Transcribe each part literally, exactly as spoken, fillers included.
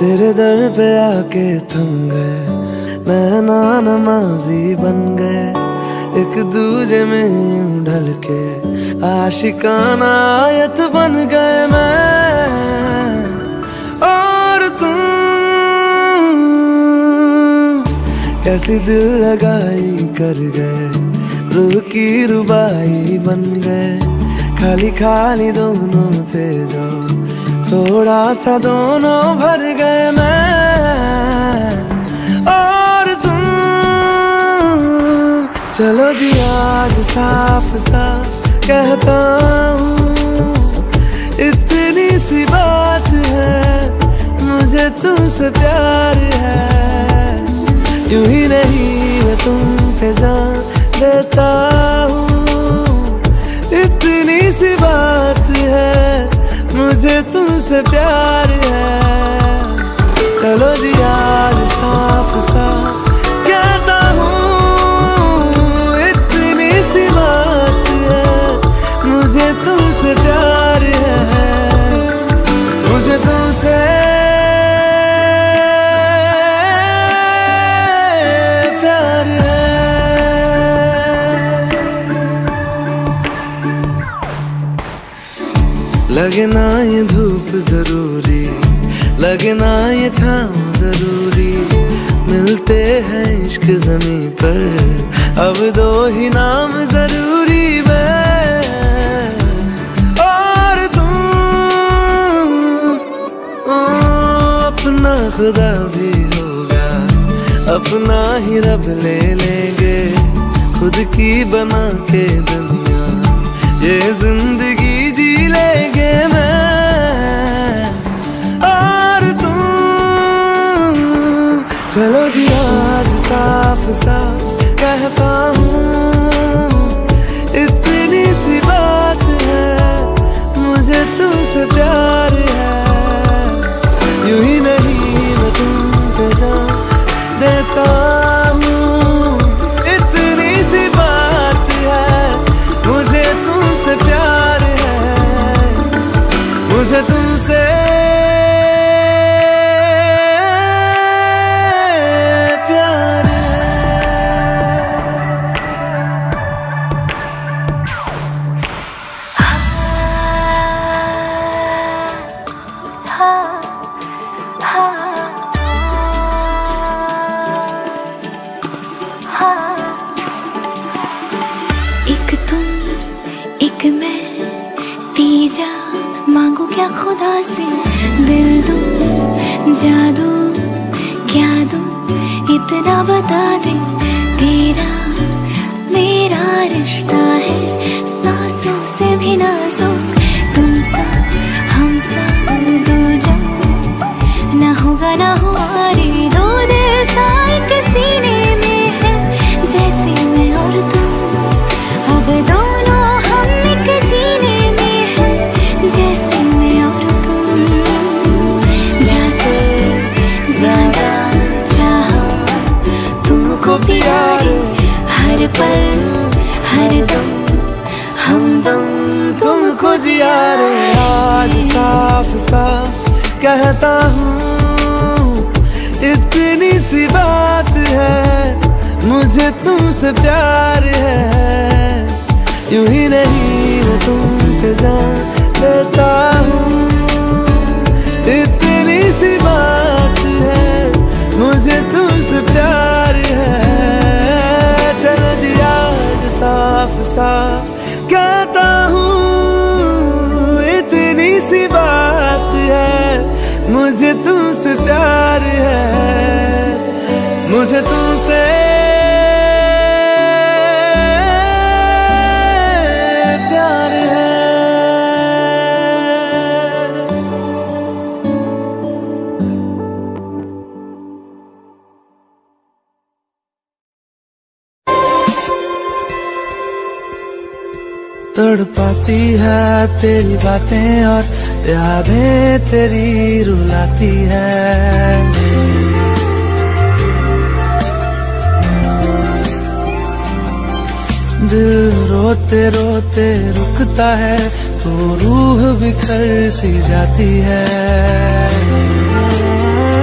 तेरे दर पे आके थम गए, नैना नमाजी बन गए, एक दूजे में यूं ढल के आशिकाना आयत बन गए मैं और तुम। कैसी दिल लगाई कर गए, रूह की रुबाई बन गए, खाली खाली दोनों थे जो थोड़ा सा दोनों भर गए मैं और तुम। चलो जी आज साफ साफ कहता हूँ, इतनी सी बात है, मुझे तुमसे प्यार है। यूं ही नहीं मैं तुम पे जान देता हूँ, इतनी सी बात है, मुझे तुमसे प्यार है। चलो जी आज साफ साफ कहता हूँ, इतनी सी बात है, मुझे तुमसे प्यार है, मुझे तुमसे प्यार है। लगे ना ये धूप जरूरी, लगे ना ये छाँव जरूरी, मिलते हैं इश्क ज़मीं पर, अब दो ही नाम जरूरी मैं और तुम। ओ, अपना खुदा भी होगा, अपना ही रब ले लेंगे, खुद की बना के दुनिया ये जिंदगी जी लेंगे मैं और तुम। चलो जी आज साफ साफ कहता हूँ, इतनी सी बात है, मुझे तुमसे प्यार है। यूं ही नहीं मैं तुम पे जान देता हूँ, इतनी सी बात है, मुझे तुमसे प्यार है, मुझे तुमसे प्यार एक तुम एक मैं, तीजा मांगू क्या खुदा से, दिल दूं जादू क्या दूं, इतना बता दे, तेरा मेरा रिश्ता है सांसों से भी नाजुक, तुम सा हम सा दूजा ना होगा ना हुआ रे, दो दिल सा एक सीने में है, जैसे मैं और तुम, अब दोनों हम एक जीने में है, जैसे मैं और तुम। जैसे ज्यादा चाहा तुमको प्यारे, हर पल हर दम हमदम तुमको जिया रे। आज साफ साफ कहता हूँ, इतनी सी बात है, मुझे तुमसे प्यार है। यूं ही नहीं मैं तुम पे जान देता हूँ, इतनी सी बात है, मुझे तुमसे प्यार है। चलो जी आज साफ साफ कहता हूँ, इतनी सी बात है, मुझे तुमसे प्यार है, मुझे तुमसे प्यार है। तड़पाती है तेरी बातें और यादें तेरी रुलाती है, दिल रोते रोते रुकता है, तो रूह बिखर सी जाती है।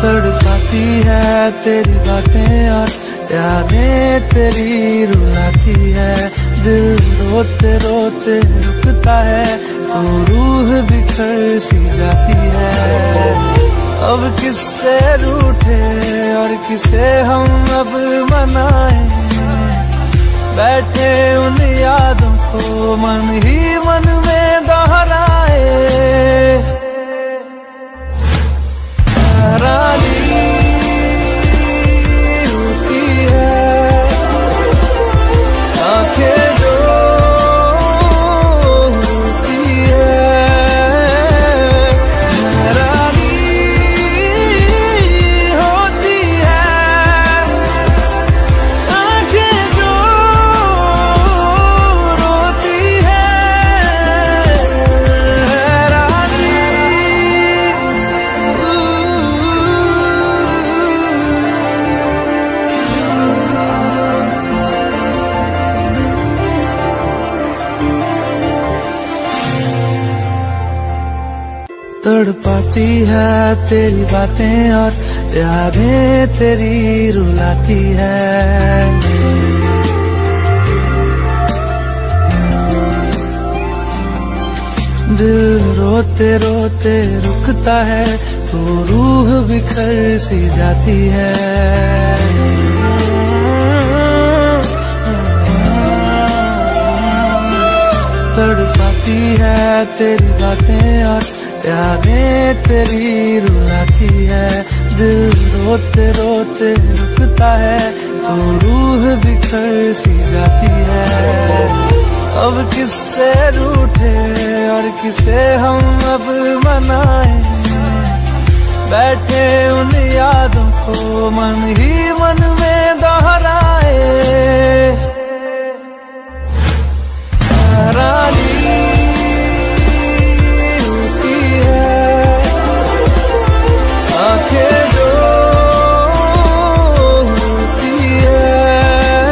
तड़पाती है तेरी बातें और यादें तेरी रुलाती है। दिल रोते रोते रुकता है तो रूह बिखर सी जाती है। अब किससे रूठे और किसे हम अब मनाएं, बैठे उन यादों को मन ही मन में दोहराए। हैरानी होती है आंखें जो होती है, हैरानी होती है आंखें जो रोती है, हैरानी। तड़पाती है तेरी बातें और यादें तेरी रुलाती है। दिल रोते रोते रुकता है तो रूह बिखर सी जाती है। तड़पाती है तेरी बातें और यादें तेरी रुलाती है। दिल रोते रोते रुकता है तो रूह बिखर सी जाती है। अब किससे रूठे और किसे हम अब मनाएं, बैठे उन यादों को मन ही मन में दोहराए। हैरानी होती है आंखें जो होती है,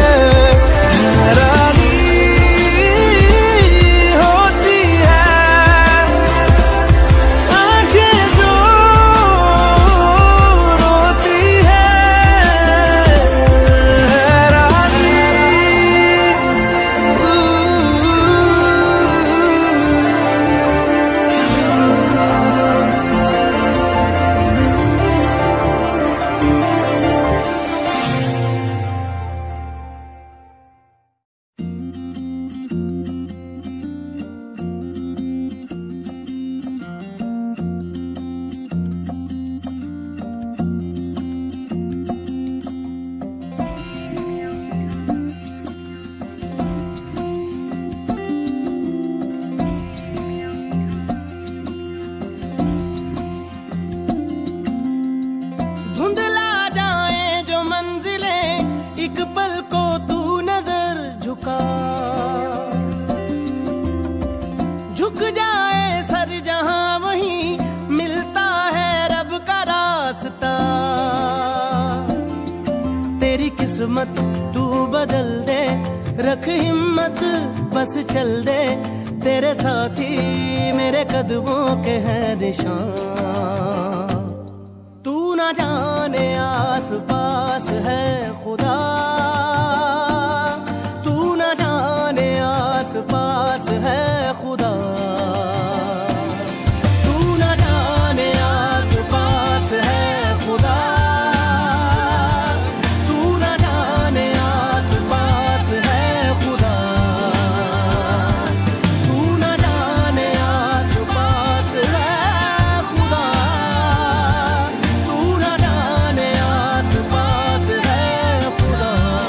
हैरानी होती है आंखें जो रोती है, हैरानी। धुंधला जाए जो मंजिलें, एक पल को तू नजर झुका, झुक जाए सर जहां वहीं मिलता है रब का रास्ता। तेरी किस्मत तू बदल दे, रख हिम्मत बस चल दे, तेरे साथी मेरे कदमों के हैं निशान। तू ना जाने आस पास है खुदा, तू ना जाने आस पास है खुदा, तू ना जाने आस पास है खुदा, तू ना जाने आस पास है खुदा, तू ना जाने आस पास है खुदा, तू ना जाने आस पास है खुदा।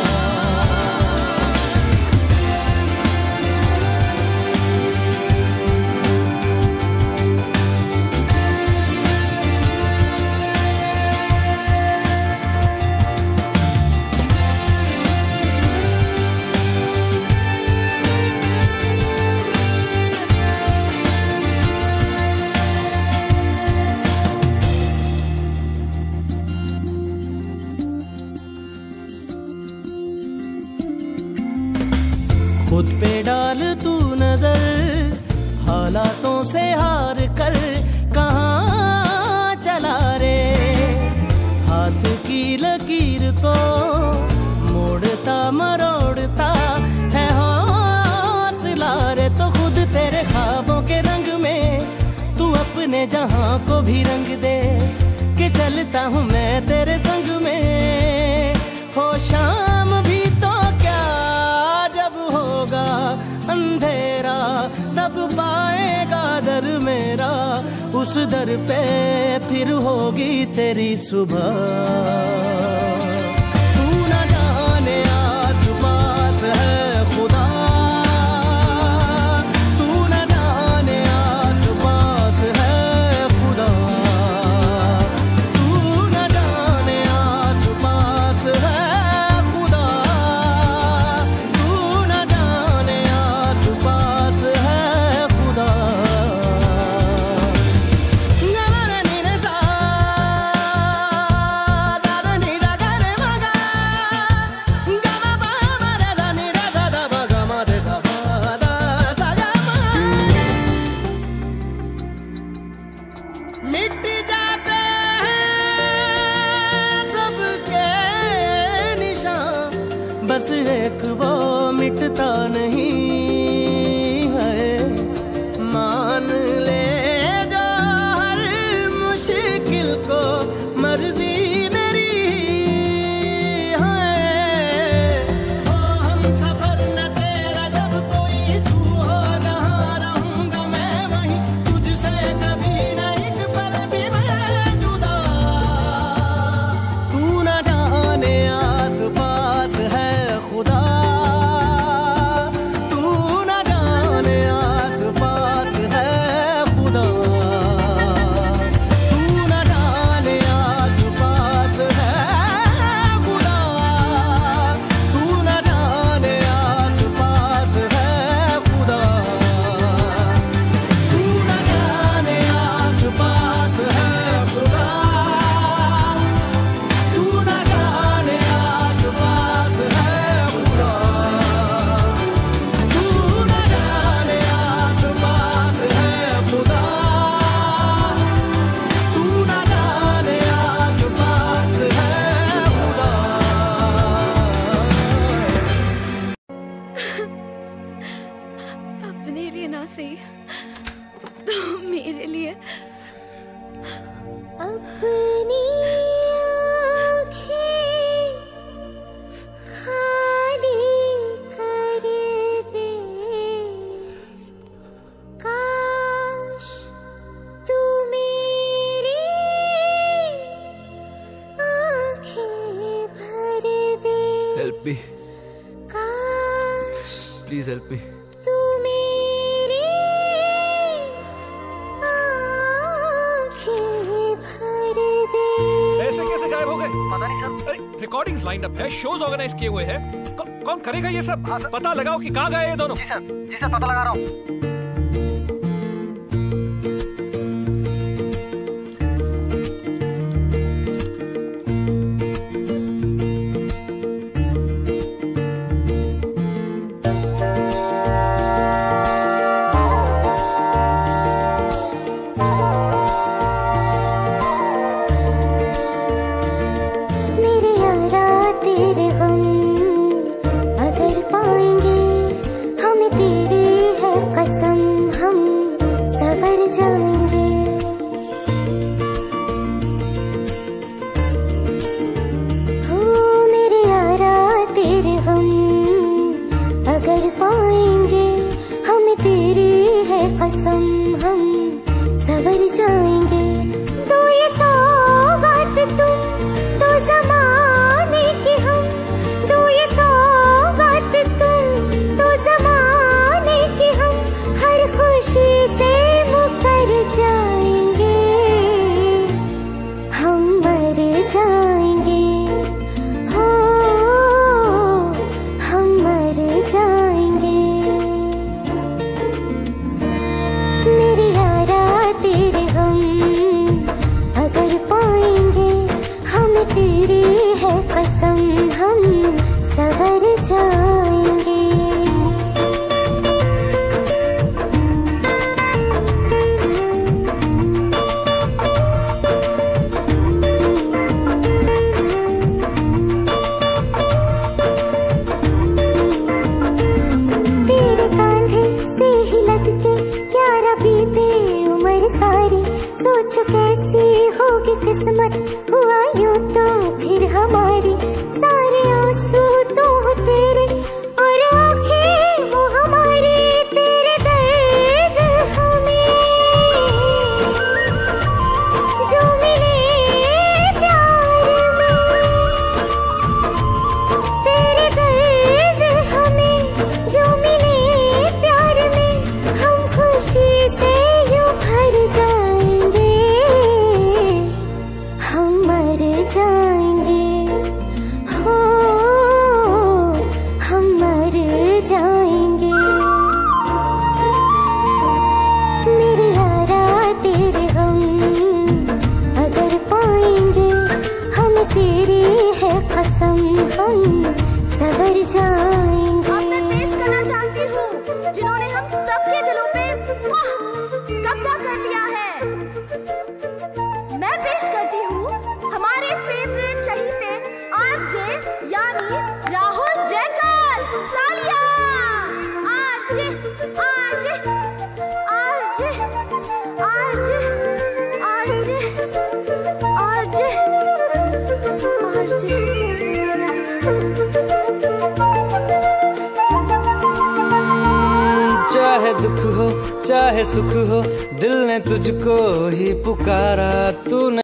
खुद पे डाल तू नजर, हालातों से हार कर कहाँ चला रे। को मोड़ता मरोड़ता है हौसला रे। तो खुद तेरे ख्वाबों के रंग में तू अपने जहां को भी रंग दे कि चलता हूँ मैं तेरे संग में। हो शाम भी तो क्या जब होगा अंधेरा तब पाएगा दर मेरा, उस दर पे फिर होगी तेरी सुबह। तू न जाने आस पास है खुदा, तू न जाने आस पास है खुदा, तू न जाने आस पास है खुदा, तू न जाने आस पास है खुदा। मिट जाते हैं सबके निशान, बस एक वो मिटता नहीं है। मान ले जो हर मुश्किल को मर्जी मेरी है। हो हम सफर न तेरा जब कोई तू हो, जहाँ रहूंगा मैं वहीं तुझसे कभी नहीं आस पास है खुदा, तू न जाने आस पास है खुदा, तू न जाने आस पास है खुदा, तू न जाने आस पास है खुदा, तू न जाने आस पास है खुदा, तू न जाने आस पास है खुदा, तू न जाने आस पास है खुदा, तू न जाने आस पास है खुदा। अपने लिए ना सही तो मेरे लिए अपनी आँखें खाली कर दे, काश तू मेरी आँखें भर दे। हेल्प मी काश प्लीज, हेल्प मी। तू मेरी आँखें भर दे। ऐसे कैसे गायब हो गए? पता नहीं सर। अरे रिकॉर्डिंग्स लाइन अप है, शोज ऑर्गेनाइज किए हुए हैं। कौ, कौन करेगा ये सब? पता लगाओ कि कहाँ गए ये दोनों। जी सर, जी सर, पता लगा रहा हूँ। मेरे यारा तेरे हम अगर पाएंगे, हमें तेरी है कसम, हम सवर जाएंगे। हो मेरे यारा तेरे हम अगर पाएंगे, हमें तेरी है कसम, हम सवर जाएंगे। तो ये सौगात तुम तो ज़माने की हम, तो ये सौगात तुम तो ज़माने की हम, हर खुशी से मुकर जाएंगे, हम मर जाएंगे। हो हम मर जाएंगे। जाएंगे। अब मैं पेश करना चाहती हूँ जिन्होंने हम सबके दिलों पे कब्जा कर लिया है। मैं पेश करती हूँ हमारे फेवरेट चहीते आरजे यानी राहुल जयकर। तालियां। RJ RJ RJ RJ RJ RJ RJ. चाहे दुख हो चाहे सुख हो, दिल ने तुझको ही पुकारा, तूने